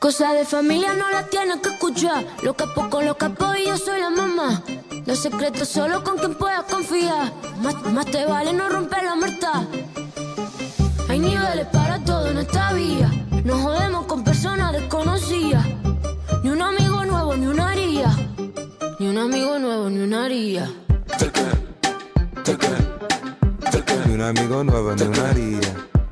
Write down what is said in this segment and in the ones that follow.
Cosas de familia no las tienes que escuchar. Los capos con los capos y yo soy la mamá. Los secretos solo con quien puedas confiar. Más te vale no romper la muerta. Hay niveles para todo en esta vía. No jodemos con personas desconocidas. Ni un amigo nuevo, ni una haría. Ni un amigo nuevo, ni una haría. Ni un amigo nuevo, ni una haría.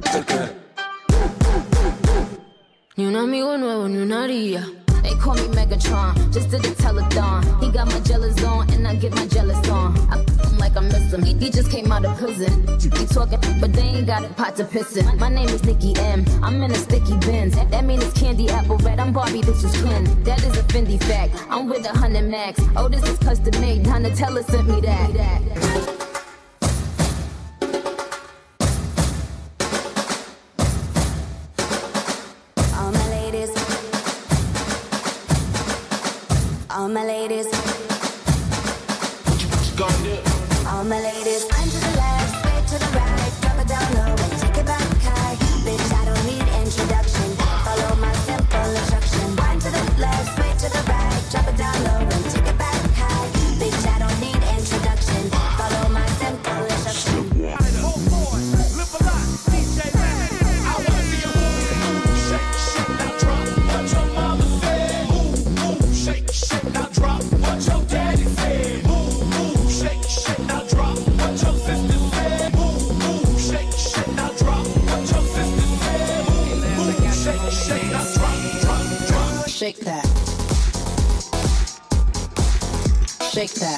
Ni un amigo nuevo, ni una haría. They call me Megatron, just did a telethon. He got my jealous on, and I get my jealous on. I him like I miss him. He just came out of prison. He talking, but they ain't got a pot to piss in. My name is Nicki M. I'm in a sticky Benz. That mean it's candy apple red. I'm Barbie, this is Quinn. That is a Fendi fact. I'm with 100 max. Oh, this is custom made. Donatella sent me that. All my ladies, all my ladies, I'm to the left, straight to the right, drop it down low and take it back high. Bitch, I don't need introduction, follow my simple instruction. I'm to the left, straight to the right, drop it down low and take it back high. Bitch, I don't need introduction, follow my simple instruction. Live a lot, DJ Man. I wanna see you move, shake, shake, now drop what your mama said. Move, shake, shake, now drop what your daddy said. Move, shake, shake, now drop what your sister said. Move, shake, shake, now drop what your sister said. Move, shake, shake, now drop. Shake that. Shake that.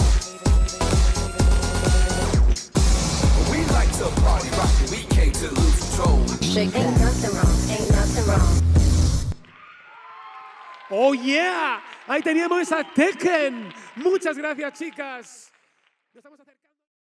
We like to party rock, and we came to lose control. Shake Ain't that. nothing wrong, ain't nothing wrong. Oh yeah, ahí teníamos a Tekken. Muchas gracias, chicas. Nos estamos acercando.